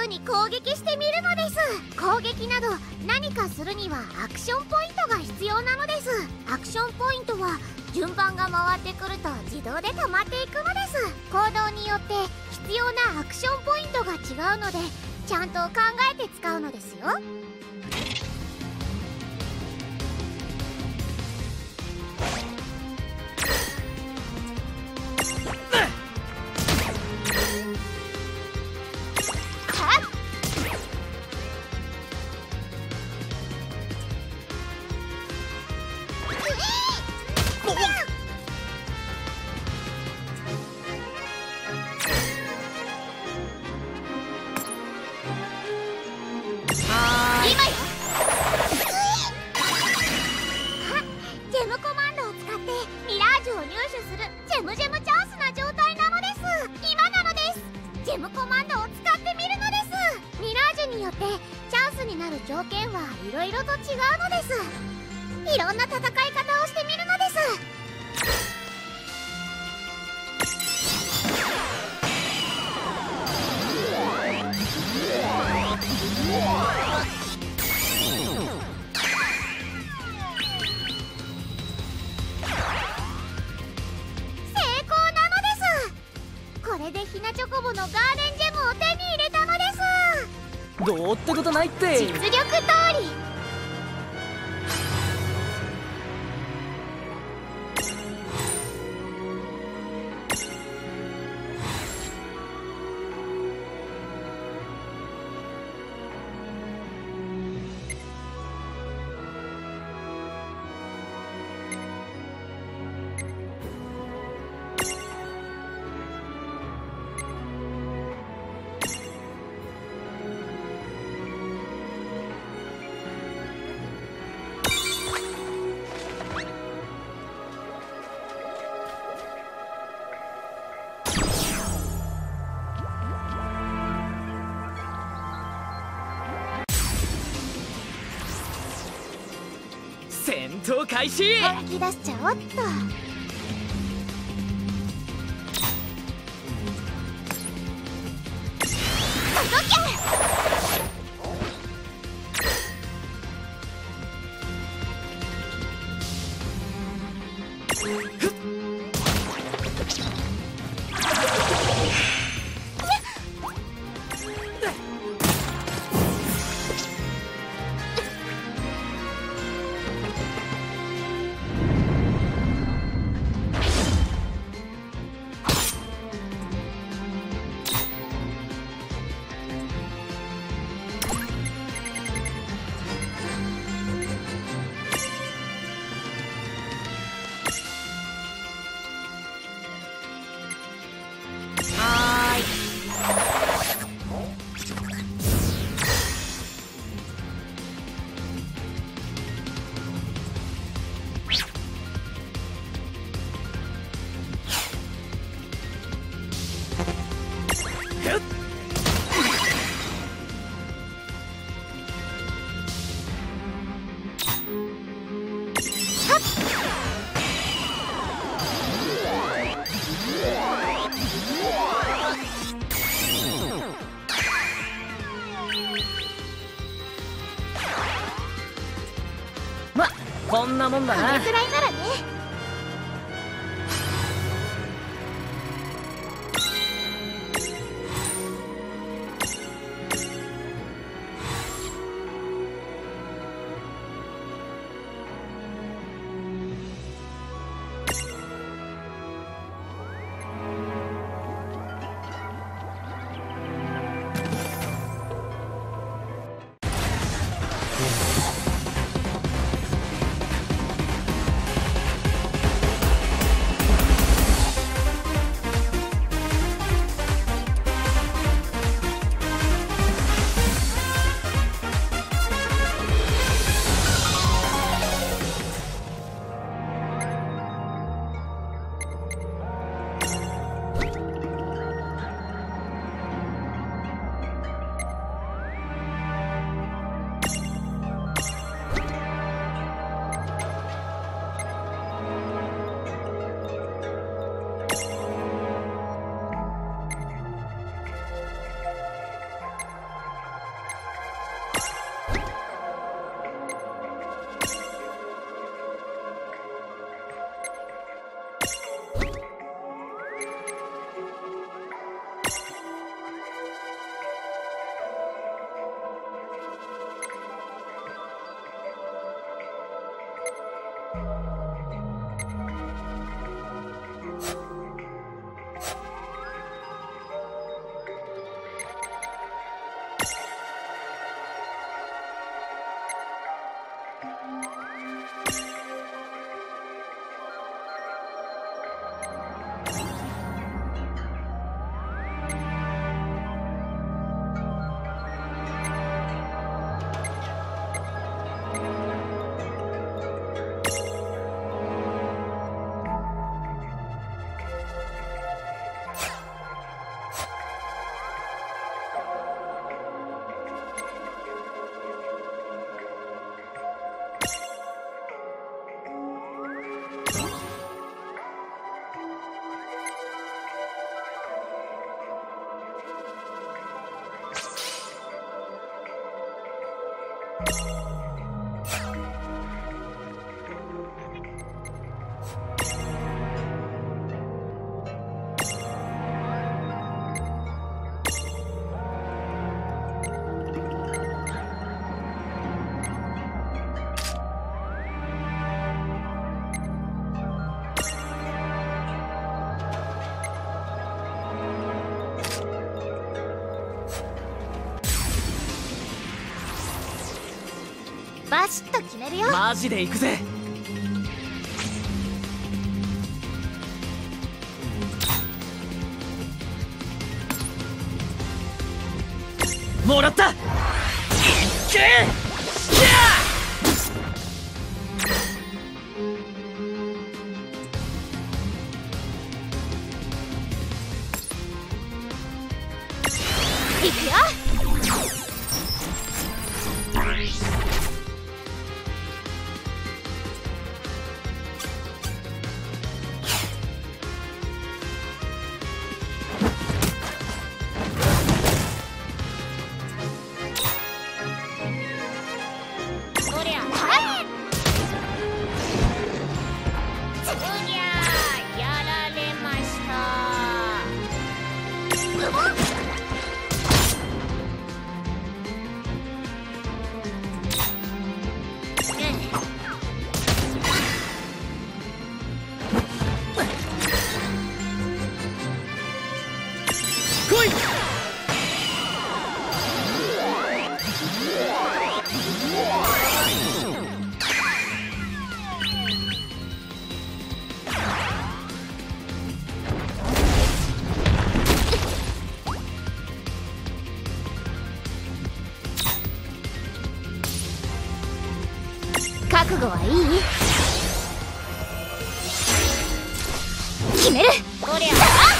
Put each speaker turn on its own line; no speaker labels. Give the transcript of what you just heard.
に攻撃してみるのです。攻撃など何かするにはアクションポイントが必要なのです。アクションポイントは順番が回ってくると自動で溜まっていくのです。行動によって必要なアクションポイントが違うのでちゃんと考えて使うのですよ。条件はいろいろと違うのです。いろんな戦い方をしてみるのです。成功なのです。これでひなチョコボのガーデンジェムを手に入れたのです。
どうってことないって。
実力通り。
戦闘開始。
本気出しちゃおっと。届け。
ま、こんなもんだな。
これくらいならね。 バシッと決めるよ。
マジで行くぜ。もらった。いっけー。
いくよ。そりゃはい。そりゃやられました。
来い。
覚悟はいい？決める。こりゃ